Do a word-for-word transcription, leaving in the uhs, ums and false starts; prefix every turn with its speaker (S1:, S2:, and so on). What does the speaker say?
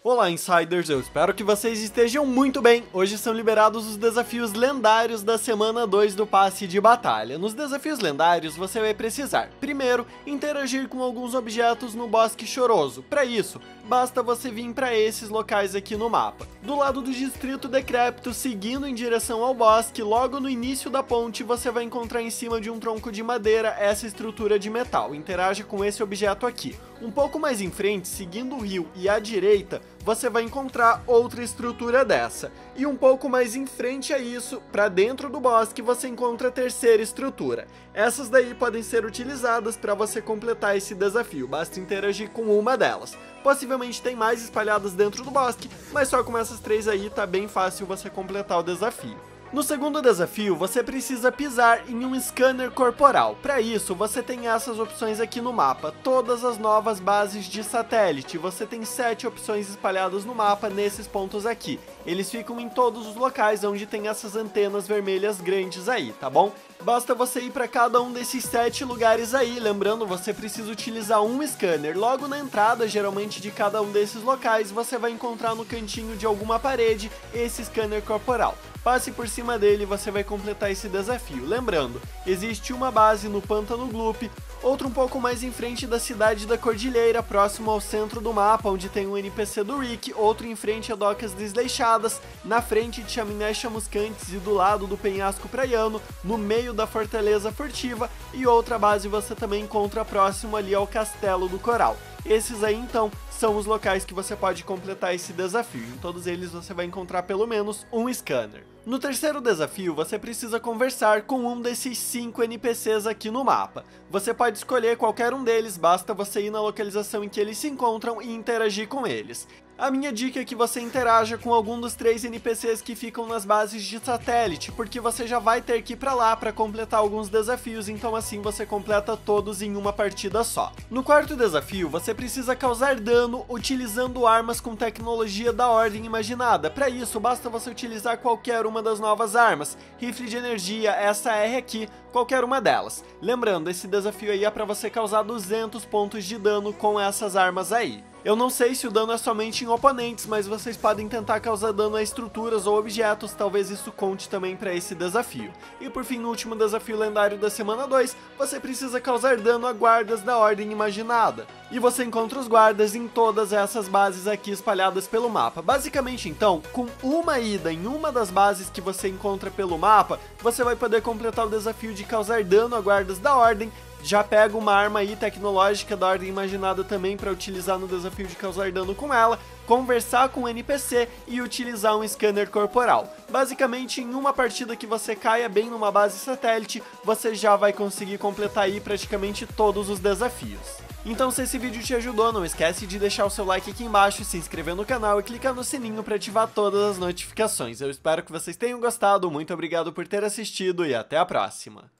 S1: Olá, Insiders! Eu espero que vocês estejam muito bem. Hoje são liberados os desafios lendários da semana dois do passe de batalha. Nos desafios lendários, você vai precisar, primeiro, interagir com alguns objetos no Bosque Choroso. Para isso, basta você vir para esses locais aqui no mapa. Do lado do Distrito Decrépito, seguindo em direção ao bosque, logo no início da ponte, você vai encontrar em cima de um tronco de madeira essa estrutura de metal. Interaja com esse objeto aqui. Um pouco mais em frente, seguindo o rio e à direita, você vai encontrar outra estrutura dessa. E um pouco mais em frente a isso, para dentro do bosque, você encontra a terceira estrutura. Essas daí podem ser utilizadas para você completar esse desafio, basta interagir com uma delas. Possivelmente tem mais espalhadas dentro do bosque, mas só com essas três aí tá bem fácil você completar o desafio. No segundo desafio, você precisa pisar em um scanner corporal. Para isso, você tem essas opções aqui no mapa, todas as novas bases de satélite. Você tem sete opções espalhadas no mapa nesses pontos aqui. Eles ficam em todos os locais onde tem essas antenas vermelhas grandes aí, tá bom? Basta você ir para cada um desses sete lugares aí. Lembrando, você precisa utilizar um scanner. Logo na entrada, geralmente, de cada um desses locais, você vai encontrar no cantinho de alguma parede esse scanner corporal. Passe por cima dele e você vai completar esse desafio. Lembrando, existe uma base no Pântano Gloop, outra um pouco mais em frente da Cidade da Cordilheira, próximo ao centro do mapa, onde tem um N P C do Rick, outro em frente a Docas Desleixadas, na frente de Chaminé Chamuscantes e do lado do Penhasco Praiano, no meio da Fortaleza Furtiva, e outra base você também encontra próximo ali ao Castelo do Coral. Esses aí, então, são os locais que você pode completar esse desafio. Em todos eles você vai encontrar pelo menos um scanner. No terceiro desafio, você precisa conversar com um desses cinco N P Cs aqui no mapa. Você pode escolher qualquer um deles, basta você ir na localização em que eles se encontram e interagir com eles. A minha dica é que você interaja com algum dos três N P Cs que ficam nas bases de satélite, porque você já vai ter que ir pra lá para completar alguns desafios, então assim você completa todos em uma partida só. No quarto desafio, você precisa causar dano utilizando armas com tecnologia da Ordem Imaginada. Para isso, basta você utilizar qualquer uma das novas armas, rifle de energia, essa R aqui, qualquer uma delas. Lembrando, esse desafio aí é para você causar duzentos pontos de dano com essas armas aí. Eu não sei se o dano é somente em oponentes, mas vocês podem tentar causar dano a estruturas ou objetos, talvez isso conte também para esse desafio. E por fim, no último desafio lendário da semana dois, você precisa causar dano a guardas da Ordem Imaginada. E você encontra os guardas em todas essas bases aqui espalhadas pelo mapa. Basicamente, então, com uma ida em uma das bases que você encontra pelo mapa, você vai poder completar o desafio de causar dano a guardas da Ordem. Já pega uma arma aí tecnológica da Ordem Imaginada também para utilizar no desafio de causar dano com ela, conversar com o N P C e utilizar um scanner corporal. Basicamente, em uma partida que você caia bem numa base satélite, você já vai conseguir completar aí praticamente todos os desafios. Então, se esse vídeo te ajudou, não esquece de deixar o seu like aqui embaixo, se inscrever no canal e clicar no sininho para ativar todas as notificações. Eu espero que vocês tenham gostado, muito obrigado por ter assistido e até a próxima!